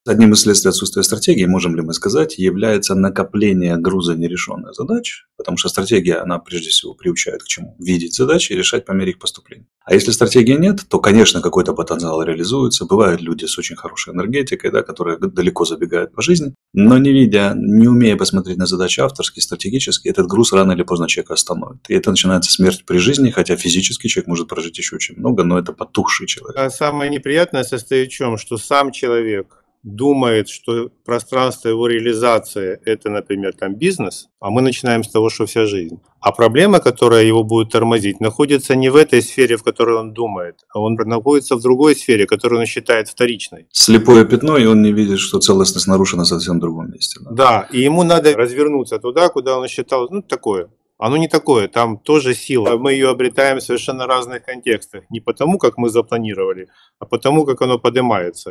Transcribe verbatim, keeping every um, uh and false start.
Одним из следствий отсутствия стратегии, можем ли мы сказать, является накопление груза нерешенных задач, потому что стратегия, она прежде всего приучает к чему? Видеть задачи и решать по мере их поступления. А если стратегии нет, то, конечно, какой-то потенциал реализуется. Бывают люди с очень хорошей энергетикой, да, которые далеко забегают по жизни, но не видя, не умея посмотреть на задачи авторски, стратегически, этот груз рано или поздно человека остановит. И это начинается смерть при жизни, хотя физически человек может прожить еще очень много, но это потухший человек. А самое неприятное состоит в чем? Что сам человек думает, что пространство его реализации – это, например, там бизнес, а мы начинаем с того, что вся жизнь. А проблема, которая его будет тормозить, находится не в этой сфере, в которой он думает, а он находится в другой сфере, которую он считает вторичной. Слепое пятно, и он не видит, что целостность нарушена совсем в другом месте. Да, да, и ему надо развернуться туда, куда он считал, ну, такое. Оно не такое, там тоже сила. Мы ее обретаем в совершенно разных контекстах. Не потому, как мы запланировали, а потому, как оно поднимается.